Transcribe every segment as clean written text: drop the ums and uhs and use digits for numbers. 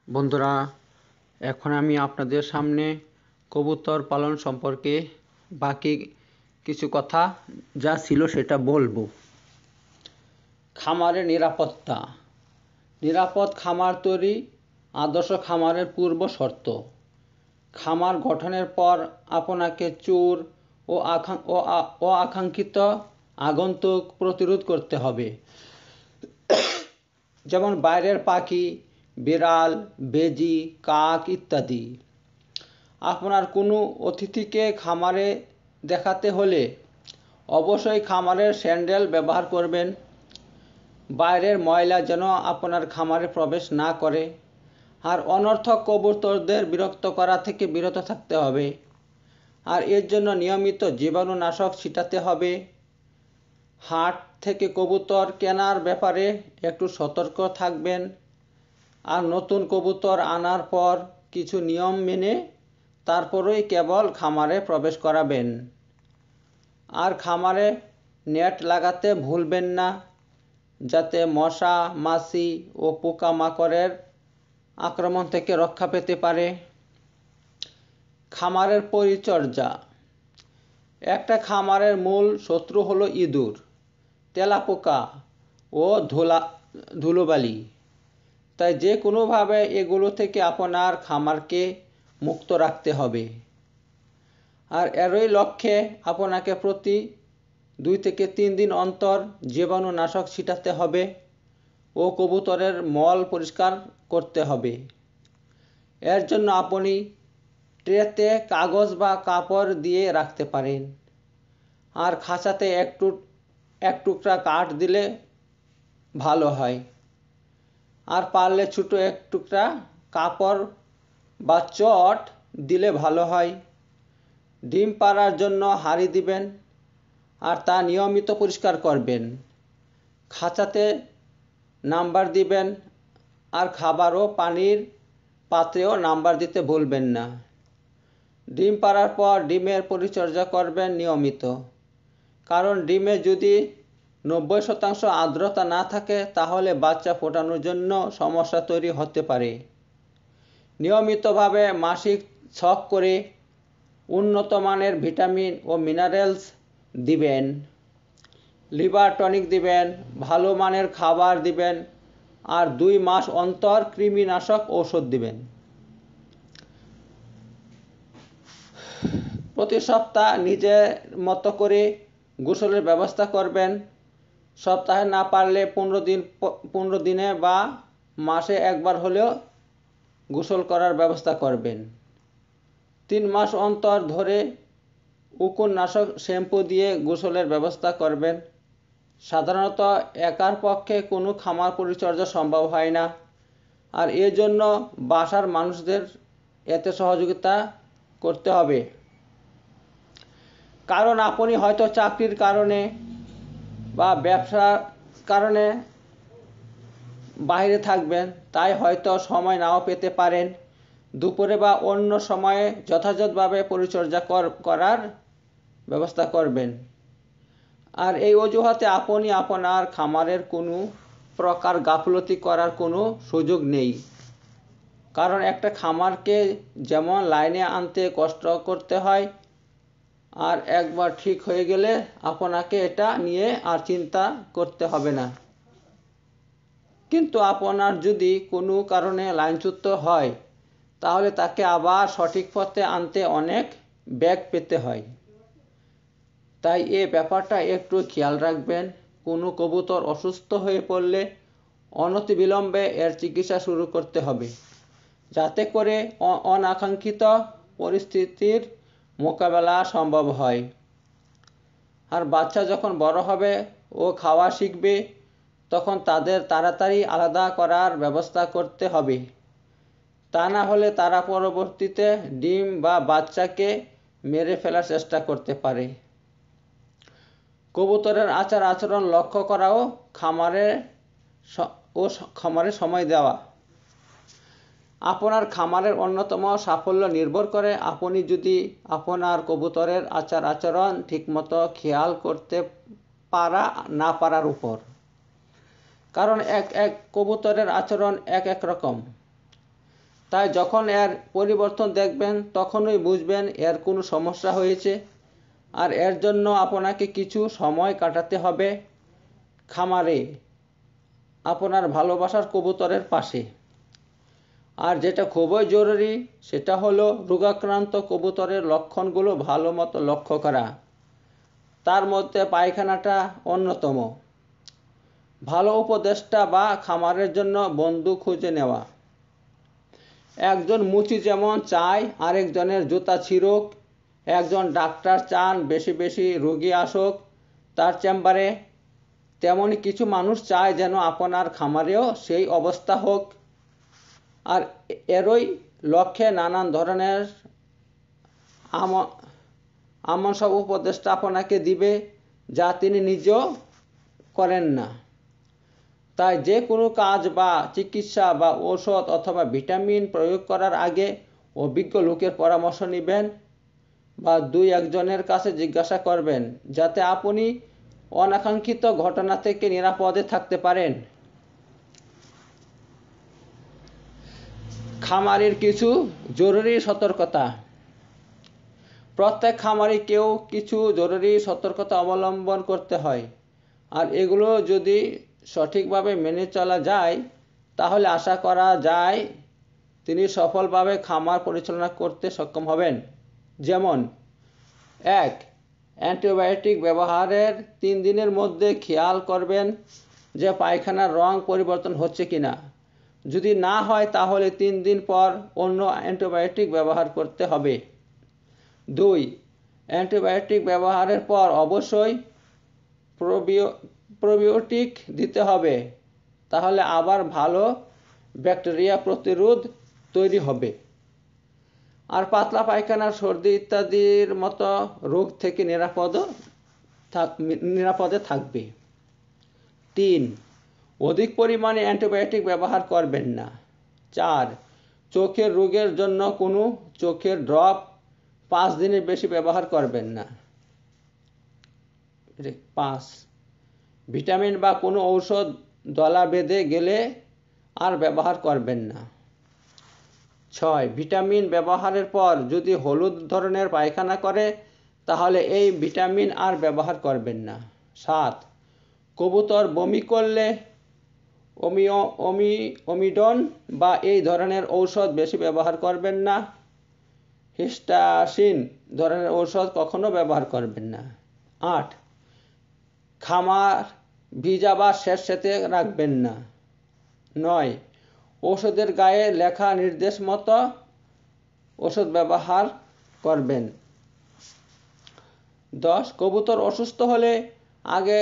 বন্ধুরা, এখন আমি আপনাদের সামনে কবুতর পালন সম্পর্কে বাকি কিছু কথা যা ছিল সেটা বলবো। খামারের নিরাপত্তা। নিরাপদ খামার তৈরি আদর্শ খামারের পূর্ব শর্ত। খামার গঠনের পর আপনাকে চোর ও আকাঙ্ক্ষিত আগন্তুক প্রতিরোধ করতে হবে, যেমন বাইরের পাখি, বিড়াল, বেজি, কাক ইত্যাদি। আপনার কোনো অতিথিকে খামারে দেখাতে হলে অবশ্যই খামারের স্যান্ডেল ব্যবহার করবেন। বাইরের ময়লা যেন আপনার খামারে প্রবেশ না করে। আর অনর্থক কবুতরদের বিরক্ত করা থেকে বিরত থাকতে হবে। আর এর জন্য নিয়মিত জীবাণুনাশক ছিটাতে হবে। হাট থেকে কবুতর কেনার ব্যাপারে একটু সতর্ক থাকবেন। আর নতুন কবুতর আনার পর কিছু নিয়ম মেনে তারপরেই কেবল খামারে প্রবেশ করাবেন। আর খামারে নেট লাগাতে ভুলবেন না, যাতে মশা, মাছি ও পোকামাকড়ের আক্রমণ থেকে রক্ষা পেতে পারে। খামারের পরিচর্যা। একটা খামারের মূল শত্রু হলো ইঁদুর, তেলাপোকা ও ধুলোবালি। তাই যে কোনোভাবে এগুলো থেকে আপনার খামারকে মুক্ত রাখতে হবে। আর এরই লক্ষ্যে আপনাকে প্রতি 2 থেকে 3 দিন অন্তর জীবাণুনাশক ছিটাতে হবে ও কবুতরের মল পরিষ্কার করতে হবে। এর জন্য আপনি ট্রেতে কাগজ বা কাপড় দিয়ে রাখতে পারেন। আর খাঁচাতে এক টুকরা কাঠ দিলে ভালো হয়। আর পারলে ছোট এক টুকরা কাপড় বা চট দিলে ভালো হয়। ডিম পাড়ার জন্য হাঁড়ি দিবেন আর তা নিয়মিত পরিষ্কার করবেন। খাঁচাতে নাম্বার দিবেন আর খাবার ও পানির পাত্রেও নাম্বার দিতে ভুলবেন না। ডিম পাড়ার পর ডিমের পরিচর্যা করবেন নিয়মিত, কারণ ডিমে যদি 90% আর্দ্রতা না থাকে তাহলে বাচ্চা ফোটানোর জন্য সমস্যা তৈরি হতে পারে। নিয়মিতভাবে মাসিক ছক করে উন্নত মানের ভিটামিন ও মিনারেলস দিবেন। লিভার টনিক দিবেন, ভালো মানের খাবার দিবেন আর 2 মাস অন্তর কৃমিনাশক ঔষধ দিবেন। প্রতি সপ্তাহ নিজের মতো করে গোসলের ব্যবস্থা করবেন। সপ্তাহে না পারলে 15 দিনে বা মাসে একবার হলেও গোসল করার ব্যবস্থা করবেন। 3 মাস অন্তর ধরে উকুননাশক শ্যাম্পু দিয়ে গোসলের ব্যবস্থা করবেন। সাধারণত একার পক্ষে কোনো খামার পরিচর্যা সম্ভব হয় না, আর এর জন্য বাসার মানুষদের এতে সহযোগিতা করতে হবে। কারণ আপনি হয়তো চাকরির কারণে বা ব্যবসার কারণে বাইরে থাকবেন, তাই হয়তো সময় নাও পেতে পারেন। দুপুরে বা অন্য সময়ে যথাযথভাবে পরিচর্যা করার ব্যবস্থা করবেন। আর এই অজুহাতে আপনি আপনার খামারের কোনো প্রকার গাফলতি করার কোনো সুযোগ নেই। কারণ একটা খামারকে যেমন লাইনে আনতে কষ্ট করতে হয়, আর একবার ঠিক হয়ে গেলে আপনাকে এটা নিয়ে আর চিন্তা করতে হবে না। কিন্তু আপনার যদি কোনো কারণে লাইনচ্যুত হয়, তাহলে তাকে আবার সঠিক পথে আনতে অনেক ব্যাগ পেতে হয়। তাই এ ব্যাপারটা একটু খেয়াল রাখবেন। কোনো কবুতর অসুস্থ হয়ে পড়লে অনতিবিলম্বে এর চিকিৎসা শুরু করতে হবে, যাতে করে অনাকাঙ্ক্ষিত পরিস্থিতির মোকাবেলা সম্ভব হয়। আর বাচ্চা যখন বড় হবে ও খাওয়া শিখবে, তখন তাদের তাড়াতাড়ি আলাদা করার ব্যবস্থা করতে হবে। তা না হলে তারা পরবর্তীতে ডিম বা বাচ্চাকে মেরে ফেলার চেষ্টা করতে পারে। কবুতরের আচার আচরণ লক্ষ্য করাও খামারে সময় দেওয়া। আপনার খামারের অন্যতম সাফল্য নির্ভর করে আপনি যদি আপনার কবুতরের আচার আচরণ ঠিকমতো খেয়াল করতে পারা না পারার উপর। কারণ এক কবুতরের আচরণ এক রকম। তাই যখন এর পরিবর্তন দেখবেন তখনই বুঝবেন এর কোনো সমস্যা হয়েছে, আর এর জন্য আপনাকে কিছু সময় কাটাতে হবে খামারে আপনার ভালোবাসার কবুতরের পাশে। আর যেটা খুবই জরুরি সেটা হলো রোগাক্রান্ত কবুতরের লক্ষণগুলো ভালো মতো লক্ষ্য করা, তার মধ্যে পায়খানাটা অন্যতম। ভালো উপদেষ্টা বা খামারের জন্য বন্ধু খুঁজে নেওয়া। একজন মুচি যেমন চায় আরেকজনের জুতা ছিঁড়ুক, একজন ডাক্তার চান বেশি বেশি রোগী আসুক তার চেম্বারে, তেমনি কিছু মানুষ চায় যেন আপনার খামারেও সেই অবস্থা হোক। আর এরই লক্ষ্যে নানান ধরনের এমন সব উপদেষ্টা আপনাকে দিবে যা তিনি নিজেও করেন না। তাই যে কোনো কাজ বা চিকিৎসা বা ঔষধ অথবা ভিটামিন প্রয়োগ করার আগে অভিজ্ঞ লোকের পরামর্শ নেবেন বা 2-1 জনের কাছে জিজ্ঞাসা করবেন, যাতে আপনি অনাকাঙ্ক্ষিত ঘটনা থেকে নিরাপদে থাকতে পারেন। খামারের কিছু জরুরি সতর্কতা। প্রত্যেক খামারিকেও কিছু জরুরি সতর্কতা অবলম্বন করতে হয়, আর এগুলো যদি সঠিকভাবে মেনে চলা যায় তাহলে আশা করা যায় তিনি সফলভাবে খামার পরিচালনা করতে সক্ষম হবেন। যেমন 1. অ্যান্টিবায়োটিক ব্যবহারের 3 দিনের মধ্যে খেয়াল করবেন যে পায়খানার রং পরিবর্তন হচ্ছে কিনা। যদি না হয় তাহলে 3 দিন পর অন্য অ্যান্টিবায়োটিক ব্যবহার করতে হবে। 2. অ্যান্টিবায়োটিক ব্যবহারের পর অবশ্যই প্রোবিওটিক দিতে হবে, তাহলে আবার ভালো ব্যাকটেরিয়া প্রতিরোধ তৈরি হবে আর পাতলা পায়খানা, সর্দি ইত্যাদির মতো রোগ থেকে নিরাপদে থাকবে। 3. অধিক পরিমাণে অ্যান্টিবায়োটিক ব্যবহার করবেন না। 4. চোখের রোগের জন্য কোনো চোখের ড্রপ 5 দিনের বেশি ব্যবহার করবেন না। 5. ভিটামিন বা কোনো ঔষধ দলা বেঁধে গেলে আর ব্যবহার করবেন না। 6. ভিটামিন ব্যবহারের পর যদি হলুদ ধরনের পায়খানা করে তাহলে এই ভিটামিন আর ব্যবহার করবেন না। 7. কবুতর বমি করলে ওমিডন বা এই ধরনের ঔষধ বেশি ব্যবহার করবেন না। হিস্টাসিন ধরনের ঔষধ কখনো ব্যবহার করবেন না। 8. খামার ভিজা বা স্যাঁতসেঁতে রাখবেন না। 9. ওষুধের গায়ে লেখা নির্দেশ মতো ওষুধ ব্যবহার করবেন। 10. কবুতর অসুস্থ হলে আগে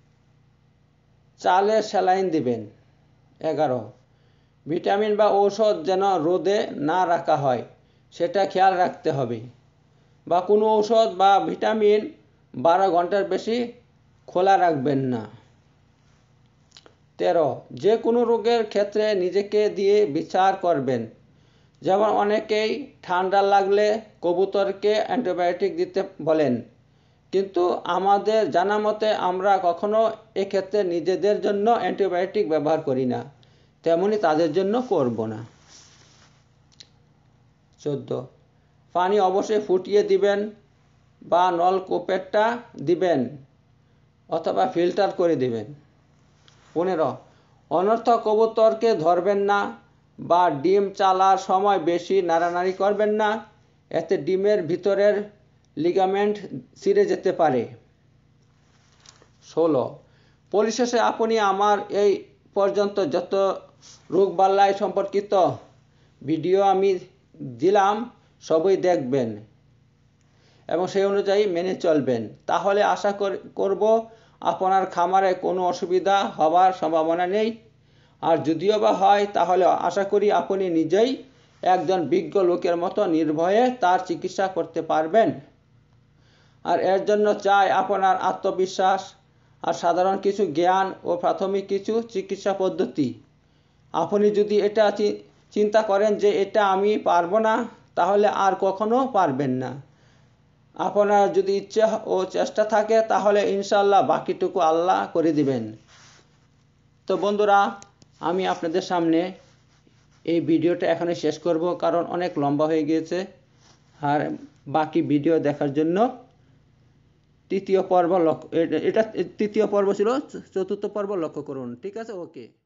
চালে স্যালাইন দিবেন। 11. ভিটামিন বা ঔষধ যেন রোদে না রাখা হয় সেটা খেয়াল রাখতে হবে, বা কোনো ঔষধ বা ভিটামিন 12 ঘন্টার বেশি খোলা রাখবেন না। 13. যে কোনো রোগের ক্ষেত্রে নিজেকে দিয়ে বিচার করবেন। যেমন অনেকেই ঠান্ডা লাগলে কবুতরকে অ্যান্টিবায়োটিক দিতে বলেন, কিন্তু আমাদের জানা মতে আমরা কখনো এক্ষেত্রে নিজেদের জন্য অ্যান্টিবায়োটিক ব্যবহার করি না, তেমনি তাদের জন্য করব না। 14. পানি অবশ্যই ফুটিয়ে দিবেন বা নলকূপেরটা দিবেন অথবা ফিল্টার করে দিবেন। 15. অনর্থক কবুতরকে ধরবেন না বা ডিম চালার সময় বেশি নাড়ানাড়ি করবেন না, এতে ডিমের ভিতরের লিগামেন্ট ছিঁড়ে যেতে পারে। 16. পরিশেষে আপনি আমার এই পর্যন্ত যত রোগবালাই সম্পর্কিত ভিডিও আমি দিলাম সবই দেখবেন এবং সেই অনুযায়ী মেনে চলবেন, তাহলে আশা করব আপনার খামারে কোনো অসুবিধা হবার সম্ভাবনা নেই। আর যদিও বা হয় তাহলে আশা করি আপনি নিজেই একজন বিজ্ঞ লোকের মতো নির্ভয়ে তার চিকিৎসা করতে পারবেন। আর এর জন্য চাই আপনার আত্মবিশ্বাস আর সাধারণ কিছু জ্ঞান ও প্রাথমিক কিছু চিকিৎসা পদ্ধতি। আপনি যদি এটা চিন্তা করেন যে এটা আমি পারবো না, তাহলে আর কখনো পারবেন না। আপনার যদি ইচ্ছে ও চেষ্টা থাকে তাহলে ইনশাআল্লাহ বাকিটুকু আল্লাহ করে দিবেন। তো বন্ধুরা, আমি আপনাদের সামনে এই ভিডিওটা এখানে শেষ করব, কারণ অনেক লম্বা হয়ে গিয়েছে। আর বাকি ভিডিও দেখার জন্য তৃতীয় পর্ব এটা তৃতীয় পর্ব ছিল, চতুর্থ পর্ব লক্ষ্য করুন। ঠিক আছে, ওকে।